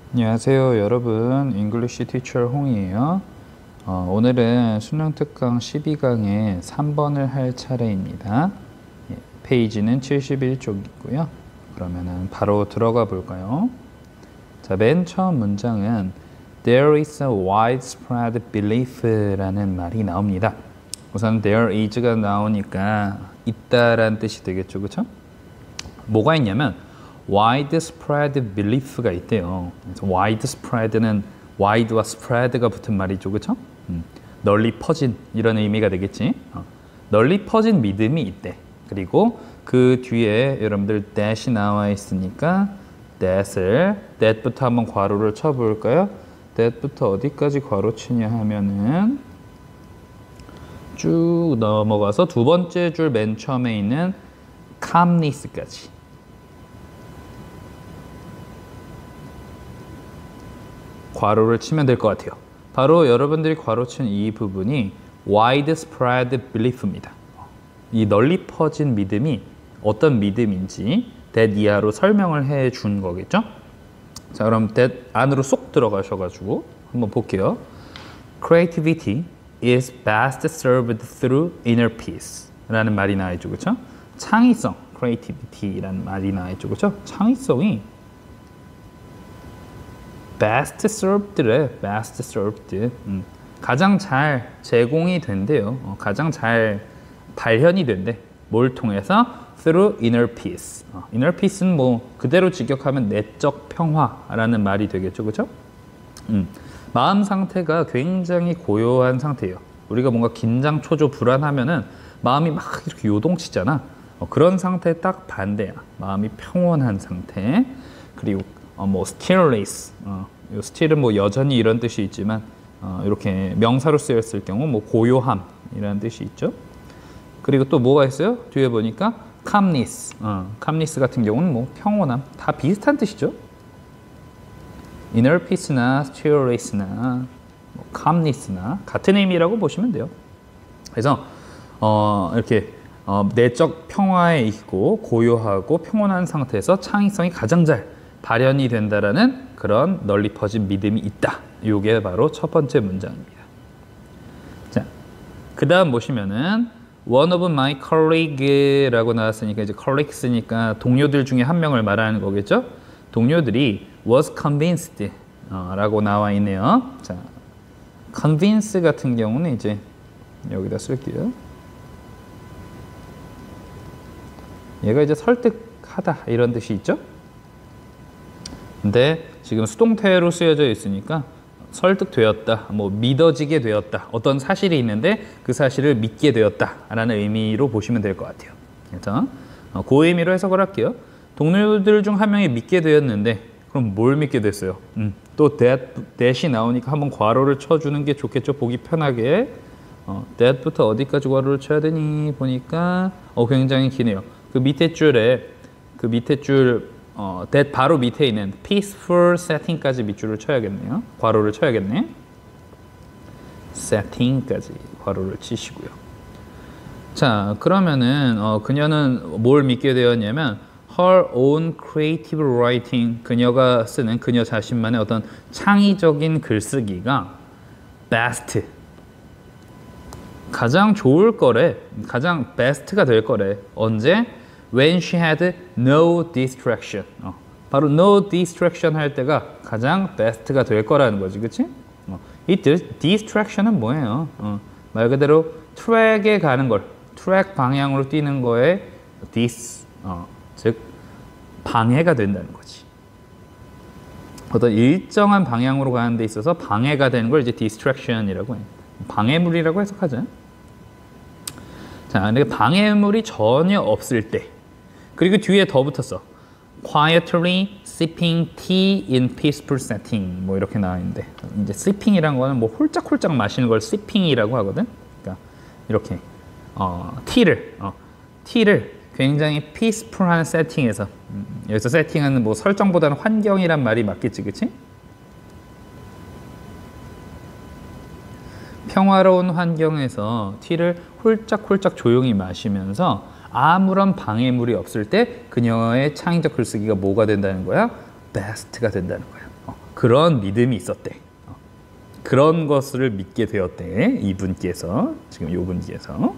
안녕하세요 여러분, 잉글리시 티처 홍이에요. 오늘은 수능 특강 12강의 3번을 할 차례입니다. 페이지는 71쪽이고요. 그러면은 바로 들어가 볼까요? 자, 맨 처음 문장은 There is a widespread belief라는 말이 나옵니다. 우선 there is가 나오니까 있다라는 뜻이 되겠죠, 그렇죠? 뭐가 있냐면 widespread belief가 있대요. 그래서 widespread는 wide와 spread가 붙은 말이죠, 그렇죠? 널리 퍼진 이런 의미가 되겠지. 널리 퍼진 믿음이 있대. 그리고 그 뒤에 여러분들 that이 나와 있으니까 that부터 한번 괄호를 쳐볼까요? that부터 어디까지 괄호 치냐 하면은 쭉 넘어가서 두 번째 줄 맨 처음에 있는 calmness까지. 괄호를 치면 될 것 같아요. 바로 여러분들이 괄호 친 이 부분이 widespread belief입니다. 이 널리 퍼진 믿음이 어떤 믿음인지 that 이하로 설명을 해 준 거겠죠? 자, 그럼 that 안으로 쏙 들어가셔가지고 한번 볼게요. Creativity is best served through inner peace 라는 말이 나와있죠, 그렇죠? 창의성, creativity라는 말이 나와있죠, 그렇죠? 창의성이 best served래. best served. 가장 잘 제공이 된대요. 가장 잘 발현이 된대. 뭘 통해서? through inner peace. inner peace는 뭐 그대로 직역하면 내적 평화라는 말이 되겠죠, 그렇죠? 마음 상태가 굉장히 고요한 상태예요. 우리가 뭔가 긴장, 초조, 불안하면은 마음이 막 이렇게 요동치잖아. 그런 상태에 딱 반대야. 마음이 평온한 상태. 그리고 뭐 stillness, 요 still은 뭐 여전히 이런 뜻이 있지만 이렇게 명사로 쓰였을 경우 뭐 고요함이라는 뜻이 있죠. 그리고 또 뭐가 있어요? 뒤에 보니까 calmness, calmness 같은 경우는 뭐 평온함, 다 비슷한 뜻이죠. inner peace나 stillness나 뭐 calmness나 같은 의미라고 보시면 돼요. 그래서 이렇게 내적 평화에 있고 고요하고 평온한 상태에서 창의성이 가장 잘 발현이 된다라는 그런 널리 퍼진 믿음이 있다. 이게 바로 첫 번째 문장입니다. 자, 그 다음 보시면은 one of my colleague라고 나왔으니까 이제 colleagues니까 동료들 중에 한 명을 말하는 거겠죠? 동료들이 was convinced 라고 나와 있네요. 자, convince 같은 경우는 이제 여기다 쓸게요. 얘가 이제 설득하다 이런 뜻이 있죠? 근데 지금 수동태로 쓰여져 있으니까 설득되었다, 뭐 믿어지게 되었다, 어떤 사실이 있는데 그 사실을 믿게 되었다라는 의미로 보시면 될 것 같아요. 그래서 그 의미로 해석을 할게요. 동료들 중 한 명이 믿게 되었는데 그럼 뭘 믿게 됐어요? 또 that이 나오니까 한번 괄호를 쳐주는 게 좋겠죠, 보기 편하게. that부터 어디까지 괄호를 쳐야 되니 보니까 굉장히 기네요. 그 밑에 줄에 that 바로 밑에 있는 peaceful setting까지 밑줄을 쳐야겠네요. 괄호를 쳐야겠네. setting까지 괄호를 치시고요. 자, 그러면은 그녀는 뭘 믿게 되었냐면 her own creative writing, 그녀가 쓰는 그녀 자신만의 어떤 창의적인 글쓰기가 best, 가장 좋을 거래, 가장 best가 될 거래. 언제? When she had no distraction. 바로 no distraction 할 때가 가장 best가 될 거라는 거지, 그치? 이 distraction은 뭐예요? 말 그대로 트랙에 가는 걸, 트랙 방향으로 뛰는 거에 즉 방해가 된다는 거지. 어떤 일정한 방향으로 가는 데 있어서 방해가 되는 걸 이제 distraction이라고 해. 방해물이라고 해석하죠. 자, 근데 방해물이 전혀 없을 때, 그리고 뒤에 더 붙었어. Quietly sipping tea in peaceful setting. 뭐 이렇게 나와 있는데, 이제 sipping이란 거는 뭐 홀짝홀짝 마시는 걸 sipping이라고 하거든. 그러니까 이렇게 티를 굉장히 peaceful한 세팅에서, 여기서 세팅은 뭐 설정보다는 환경이란 말이 맞겠지, 그치? 평화로운 환경에서 티를 홀짝홀짝 조용히 마시면서 아무런 방해물이 없을 때 그녀의 창의적 글쓰기가 뭐가 된다는 거야? best가 된다는 거야. 그런 믿음이 있었대. 그런 것을 믿게 되었대. 이분께서 지금 요분께서.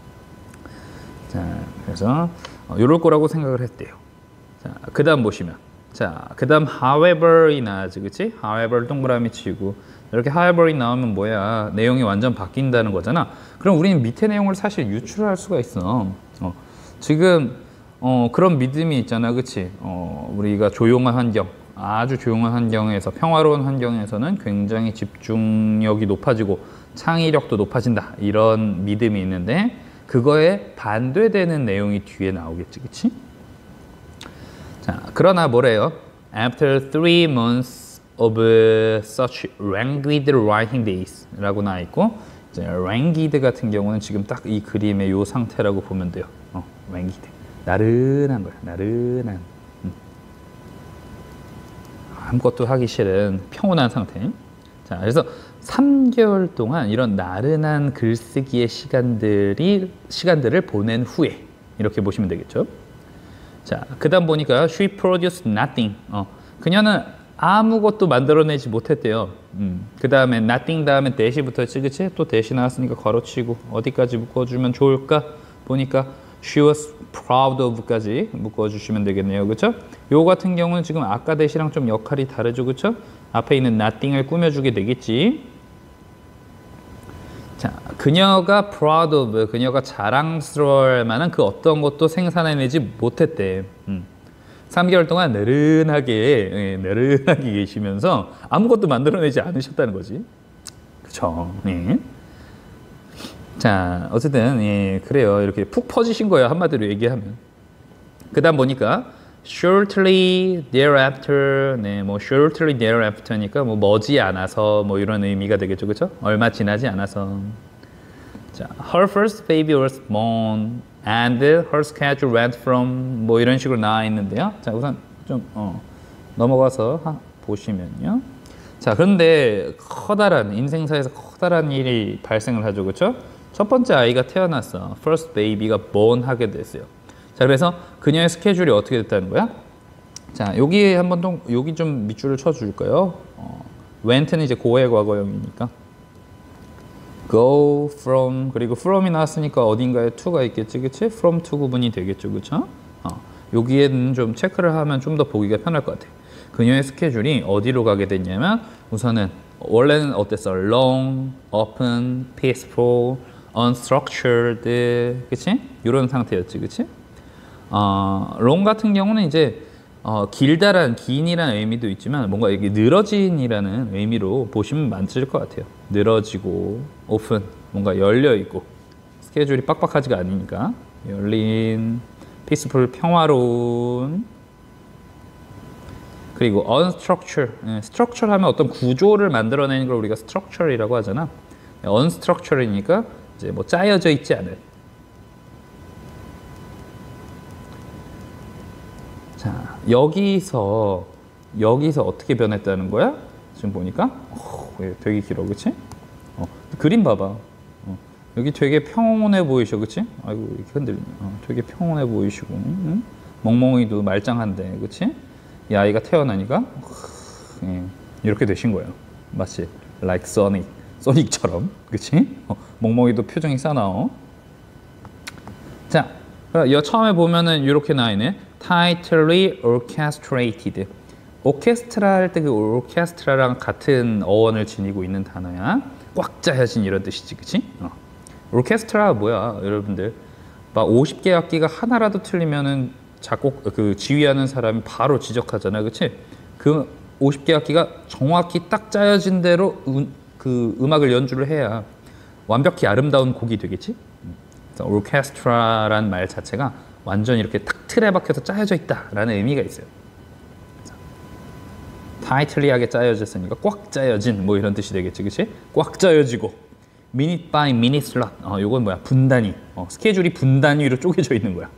자, 그래서 이럴 거라고 생각을 했대요. 자, 그다음 보시면, 자, 그다음 however이 나와지, 그치? however 동그라미 치고 이렇게 however이 나오면 뭐야? 내용이 완전 바뀐다는 거잖아. 그럼 우리는 밑에 내용을 사실 유출할 수가 있어. 지금 그런 믿음이 있잖아, 그치? 우리가 조용한 환경, 아주 조용한 환경에서, 평화로운 환경에서는 굉장히 집중력이 높아지고 창의력도 높아진다, 이런 믿음이 있는데 그거에 반대되는 내용이 뒤에 나오겠지, 그치? 자, 그러나 뭐래요? After 3 months of such languid writing days 라고 나와 있고, 이제 languid 같은 경우는 지금 딱 이 그림의 요 상태라고 보면 돼요. languid. 나른한 거야, 나른한. 아무것도 하기 싫은 평온한 상태. 자, 그래서 3개월 동안 이런 나른한 글쓰기의 시간들을 보낸 후에 이렇게 보시면 되겠죠. 자, 그 다음 보니까 she produced nothing. 그녀는 아무것도 만들어내지 못했대요. 그 다음에 nothing 다음에 대시 붙었지, 그치? 또 대시 나왔으니까 괄호치고 어디까지 묶어주면 좋을까? 보니까 she was proud of까지 묶어주시면 되겠네요, 그쵸? 요 같은 경우는 지금 아까 대시랑 좀 역할이 다르죠, 그쵸? 앞에 있는 nothing을 꾸며주게 되겠지. 자, 그녀가 proud of, 그녀가 자랑스러워할 만한 그 어떤 것도 생산해내지 못했대. 3개월 동안 느른하게 계시면서 아무것도 만들어내지 않으셨다는 거지. 그쵸? 네. 자, 어쨌든 예, 그래요. 이렇게 푹 퍼지신 거예요, 한마디로 얘기하면. 그 다음 보니까 shortly thereafter, 네, 뭐 shortly thereafter니까 뭐 머지않아서 뭐 이런 의미가 되겠죠, 그렇죠? 얼마 지나지 않아서. 자, her first baby was born and her schedule went from 뭐 이런 식으로 나와 있는데요. 자, 우선 좀 넘어가서 보시면요. 자, 그런데 커다란 인생사에서 커다란 일이 발생을 하죠, 그렇죠? 첫 번째 아이가 태어났어. first baby가 born 하게 됐어요. 자, 그래서 그녀의 스케줄이 어떻게 됐다는 거야? 자, 여기 한번 여기 좀 밑줄을 쳐줄까요? went는 이제 고해 과거형이니까 go from, 그리고 from이 나왔으니까 어딘가에 to가 있겠지, 그치? from to 구분이 되겠죠, 그쵸? 여기에는 좀 체크를 하면 좀 더 보기가 편할 것 같아. 그녀의 스케줄이 어디로 가게 됐냐면 우선은 원래는 어땠어? long, open, peaceful, unstructured, 그치? 이런 상태였지, 그치? long 같은 경우는 이제 길다란, 긴이라는 의미도 있지만 뭔가 이게 늘어진이라는 의미로 보시면 맞을 것 같아요. 늘어지고, open, 뭔가 열려 있고, 스케줄이 빡빡하지가 않으니까 열린, peaceful, 평화로운, 그리고 unstructured, structure 하면 어떤 구조를 만들어내는 걸 우리가 structure이라고 하잖아. unstructured이니까 이제 뭐 짜여져 있지 않은. 자, 여기서 어떻게 변했다는 거야? 지금 보니까 되게 길어, 그치? 그림 봐봐. 여기 되게 평온해 보이셔, 그치? 아이고, 이렇게 흔들리네. 되게 평온해 보이시고, 응? 멍멍이도 말짱한데, 그치? 이 아이가 태어나니까 이렇게 되신 거예요. 마치 like 소닉처럼, 그치? 멍멍이도 표정이 싸나워. 자, 처음에 보면은 이렇게 나와있네. tightly orchestrated. 오케스트라 할 때 그 오케스트라랑 같은 어원을 지니고 있는 단어야. 꽉 짜여진 이런 뜻이지, 그치? 오케스트라가 뭐야, 여러분들? 막 50개 악기가 하나라도 틀리면은 그 지휘하는 사람이 바로 지적하잖아, 그치? 그 50개 악기가 정확히 딱 짜여진 대로 그 음악을 연주를 해야 완벽히 아름다운 곡이 되겠지? 그래서 오케스트라란 말 자체가 완전 이렇게 딱 틀에 박혀서 짜여져 있다라는 의미가 있어요. 타이틀리하게 짜여졌으니까 꽉 짜여진 뭐 이런 뜻이 되겠지, 그치? 꽉 짜여지고 minute by minute slot. 요건 뭐야? 분단위. 스케줄이 분단위로 쪼개져 있는 거야.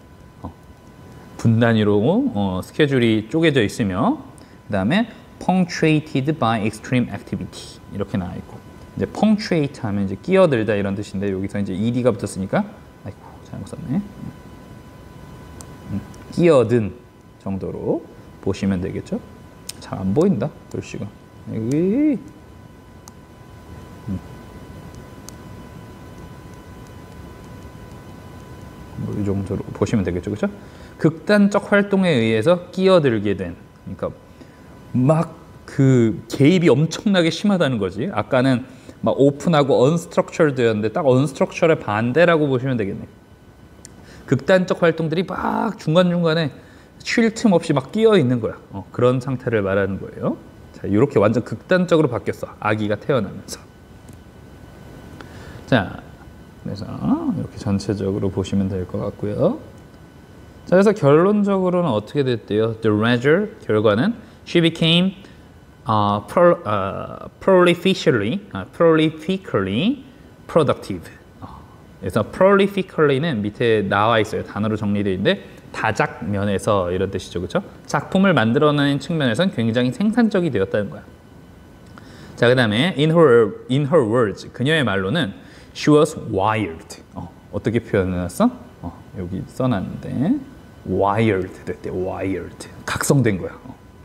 분단위로 스케줄이 쪼개져 있으며, 그 다음에 punctuated by extreme activity 이렇게 나와 있고, 이제 punctuate 하면 이제 끼어들다 이런 뜻인데 여기서 이제 ed가 붙었으니까 아이고 잘못 썼네. 끼어든 정도로 보시면 되겠죠. 잘 안 보인다, 글씨가. 여기. 뭐 이 정도로 보시면 되겠죠, 그렇죠? 극단적 활동에 의해서 끼어들게 된, 그러니까 막 그 개입이 엄청나게 심하다는 거지. 아까는 막 오픈하고 unstructured였는데 딱 unstructured의 반대라고 보시면 되겠네. 극단적 활동들이 막 중간중간에 쉴 틈 없이 막 끼어 있는 거야. 그런 상태를 말하는 거예요. 자, 이렇게 완전 극단적으로 바뀌었어. 아기가 태어나면서. 자, 그래서 이렇게 전체적으로 보시면 될 것 같고요. 자, 그래서 결론적으로는 어떻게 됐대요? The result, 결과는 she became prolifically productive. 그래서 prolifically는 밑에 나와 있어요. 단어로 정리되어 있는데 다작 면에서 이런 뜻이죠, 그렇죠? 작품을 만들어내는 측면에서는 굉장히 생산적이 되었다는 거야. 자, 그다음에 in her words, 그녀의 말로는 she was wired. 어떻게 표현해놨어? 여기 써놨는데 wired 됐대. wired. 각성된 거야.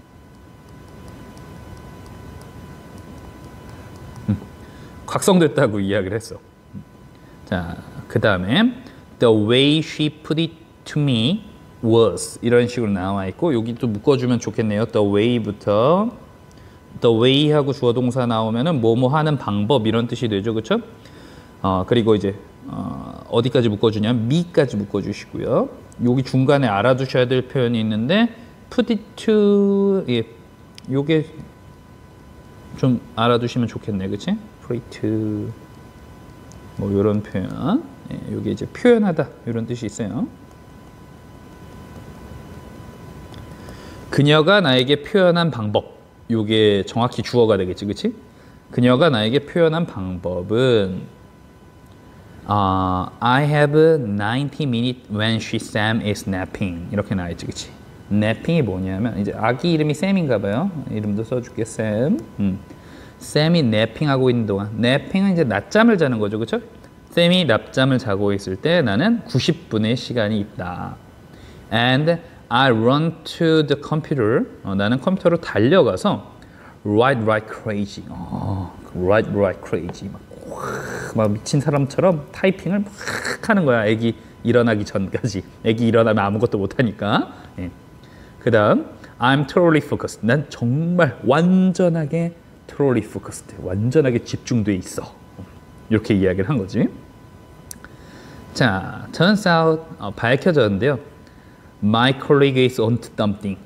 각성됐다고 이야기를 했어. 자, 그 다음에 the way she put it to me was 이런 식으로 나와 있고 여기 또 묶어주면 좋겠네요. the way부터 the way하고 주어 동사 나오면은 뭐뭐 하는 방법 이런 뜻이 되죠, 그렇죠? 그리고 이제 어디까지 묶어주냐면 me까지 묶어주시고요. 여기 중간에 알아두셔야 될 표현이 있는데 put it to 요게 좀 알아두시면 좋겠네, 그렇지? put it to 뭐 이런 표현, 여기 이제 표현하다 이런 뜻이 있어요. 그녀가 나에게 표현한 방법, 이게 정확히 주어가 되겠지, 그렇지? 그녀가 나에게 표현한 방법은 I have 90 minutes when she Sam is napping 이렇게 나와 있지, 그렇지? napping이 뭐냐면 이제 아기 이름이 샘인가 봐요. 이름도 써줄게, 샘. 샘이 napping하고 있는 동안, napping은 이제 낮잠을 자는 거죠, 그렇죠? 샘이 낮잠을 자고 있을 때 나는 90분의 시간이 있다. And I run to the computer. 나는 컴퓨터로 달려가서 write crazy. write crazy. 막 미친 사람처럼 타이핑을 막 하는 거야. 애기 일어나기 전까지. 애기 일어나면 아무것도 못 하니까. 그 다음 I'm totally focused. 난 정말 완전하게 totally focused. 완전하게 집중돼 있어. 이렇게 이야기를 한 거지. 자, turns out 밝혀졌는데요. My colleague is onto something.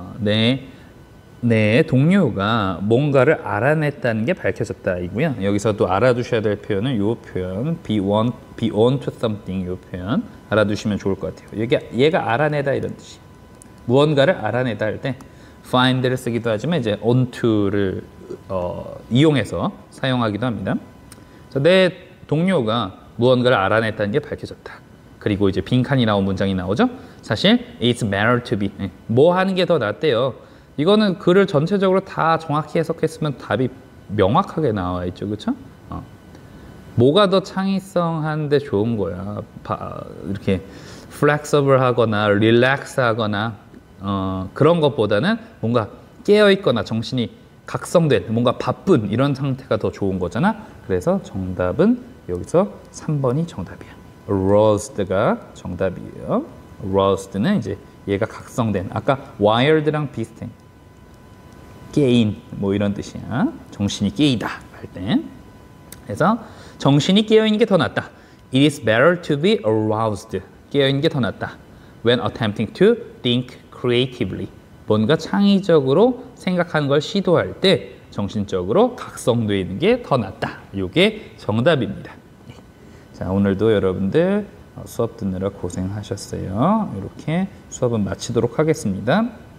내 동료가 뭔가를 알아냈다는 게 밝혀졌다 이고요. 여기서 또 알아두셔야 될 표현은 이 표현, be onto something 이 표현 알아두시면 좋을 것 같아요. 얘가 알아내다 이런 뜻이. 무언가를 알아내다 할 때 find를 쓰기도 하지만 이제 onto를 이용해서 사용하기도 합니다. 내 동료가 무언가를 알아냈다는 게 밝혀졌다. 그리고 이제 빈칸이 나온 문장이 나오죠. 사실 it's better to be 뭐 하는 게 더 낫대요. 이거는 글을 전체적으로 다 정확히 해석했으면 답이 명확하게 나와 있죠, 그렇죠? 뭐가 더 창의성한데 좋은 거야. 이렇게 flexible하거나 relax하거나 그런 것보다는 뭔가 깨어 있거나 정신이 각성된 뭔가 바쁜 이런 상태가 더 좋은 거잖아. 그래서 정답은 여기서 3번이 정답이야. Aroused가 정답이에요. Aroused는 이제 얘가 각성된, 아까 wired랑 비슷해. 깨인 뭐 이런 뜻이야. 정신이 깨이다 할 때. 그래서 정신이 깨어 있는 게 더 낫다. It is better to be aroused. 깨어 있는 게 더 낫다. When attempting to think creatively. 뭔가 창의적으로 생각하는 걸 시도할 때 정신적으로 각성되어 있는 게 더 낫다. 이게 정답입니다. 자, 오늘도 여러분들 수업 듣느라 고생하셨어요. 이렇게 수업은 마치도록 하겠습니다.